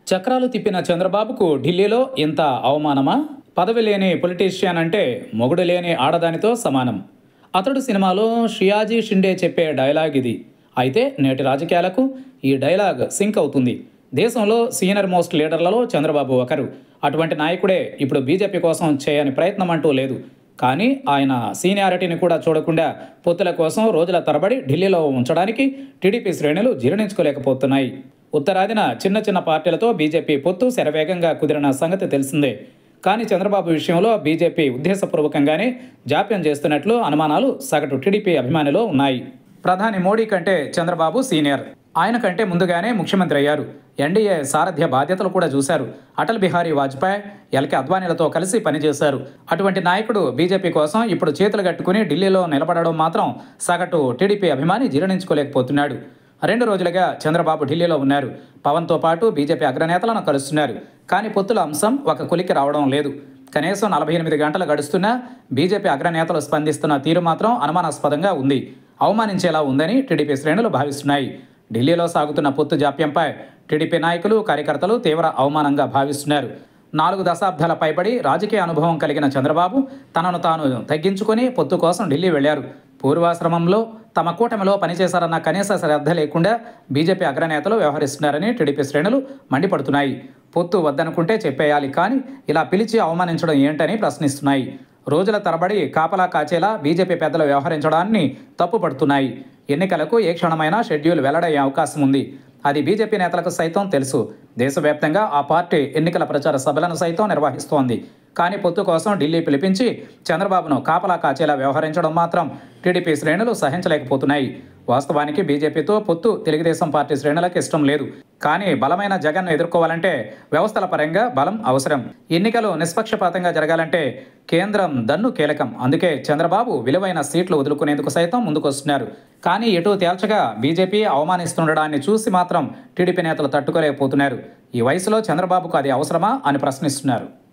చక్రాలు తిప్పిన చంద్రబాబుకు ఢిల్లీలో ఇంత అవమానమా? పదవి లేని పొలిటీషియన్ అంటే మొగుడు లేని ఆడదానితో సమానం. అతడు సినిమాలో షియాజీ షిండే చెప్పే డైలాగ్ ఇది. అయితే నేటి రాజకీయాలకు ఈ డైలాగ్ సింక్ అవుతుంది. దేశంలో సీనియర్ మోస్ట్ లీడర్లలో చంద్రబాబు ఒకరు. అటువంటి నాయకుడే ఇప్పుడు బీజేపీ కోసం చేయని ప్రయత్నం అంటూ లేదు. కానీ ఆయన సీనియారిటీని కూడా చూడకుండా పొత్తుల కోసం రోజుల తరబడి ఢిల్లీలో ఉంచడానికి టీడీపీ శ్రేణులు జీర్ణించుకోలేకపోతున్నాయి. ఉత్తరాదిన చిన్న చిన్న పార్టీలతో బీజేపీ పొత్తు శరవేగంగా కుదిరిన సంగతి తెలిసిందే. కానీ చంద్రబాబు విషయంలో బీజేపీ ఉద్దేశపూర్వకంగానే జాప్యం చేస్తున్నట్లు అనుమానాలు సగటు టీడీపీ అభిమానిలో ఉన్నాయి. ప్రధాని మోడీ కంటే చంద్రబాబు సీనియర్. ఆయన కంటే ముందుగానే ముఖ్యమంత్రి అయ్యారు. ఎన్డీఏ సారథ్య బాధ్యతలు కూడా చూశారు. అటల్ బిహారీ వాజ్పేయి, ఎల్కే అద్వానీలతో కలిసి పనిచేశారు. అటువంటి నాయకుడు బీజేపీ కోసం ఇప్పుడు చేతులు కట్టుకుని ఢిల్లీలో నిలబడడం మాత్రం సగటు టీడీపీ అభిమాని జీర్ణించుకోలేకపోతున్నాడు. 2 రోజులుగా చంద్రబాబు ఢిల్లీలో ఉన్నారు. పవన్తో పాటు బీజేపీ అగ్రనేతలను కలుస్తున్నారు. కానీ పొత్తుల అంశం ఒక కొలికి రావడం లేదు. కనీసం 48 గంటలు గడుస్తున్నా బీజేపీ అగ్రనేతలు స్పందిస్తున్న తీరు మాత్రం అనుమానాస్పదంగా ఉంది. అవమానించేలా ఉందని టీడీపీ శ్రేణులు భావిస్తున్నాయి. ఢిల్లీలో సాగుతున్న పొత్తు జాప్యంపై టీడీపీ నాయకులు, కార్యకర్తలు తీవ్ర అవమానంగా భావిస్తున్నారు. 4 దశాబ్దాల పైబడి రాజకీయ అనుభవం కలిగిన చంద్రబాబు తనను తాను తగ్గించుకొని పొత్తు కోసం ఢిల్లీ వెళ్లారు. పూర్వాశ్రమంలో తమ కూటమిలో పనిచేశారన్న కనీస శ్రద్ధ లేకుండా బీజేపీ అగ్రనేతలు వ్యవహరిస్తున్నారని టీడీపీ శ్రేణులు మండిపడుతున్నాయి. పొత్తు వద్దనుకుంటే చెప్పేయాలి, కానీ ఇలా పిలిచి అవమానించడం ఏంటని ప్రశ్నిస్తున్నాయి. రోజుల తరబడి కాపలా కాచేలా బీజేపీ పెద్దలు వ్యవహరించడాన్ని తప్పుపడుతున్నాయి. ఎన్నికలకు ఏ క్షణమైనా షెడ్యూల్ వెల్లడయ్యే అవకాశం ఉంది. అది బీజేపీ నేతలకు సైతం తెలుసు. దేశవ్యాప్తంగా ఆ పార్టీ ఎన్నికల ప్రచార సభలను సైతం నిర్వహిస్తోంది. కానీ పొత్తు కోసం ఢిల్లీ పిలిపించి చంద్రబాబును కాపలా కాచేలా వ్యవహరించడం మాత్రం టీడీపీ శ్రేణులు సహించలేకపోతున్నాయి. వాస్తవానికి బీజేపీతో పొత్తు తెలుగుదేశం పార్టీ శ్రేణులకు ఇష్టం లేదు. కానీ బలమైన జగన్ను ఎదుర్కోవాలంటే వ్యవస్థల పరంగా బలం అవసరం. ఎన్నికలు నిష్పక్షపాతంగా జరగాలంటే కేంద్రం దన్ను కీలకం. అందుకే చంద్రబాబు విలువైన సీట్లు వదులుకునేందుకు సైతం ముందుకొస్తున్నారు. కానీ ఎటు తేల్చగా బీజేపీ అవమానిస్తుండడాన్ని చూసి మాత్రం టీడీపీ నేతలు తట్టుకోలేకపోతున్నారు. ఈ వయసులో చంద్రబాబుకు అది అవసరమా అని ప్రశ్నిస్తున్నారు.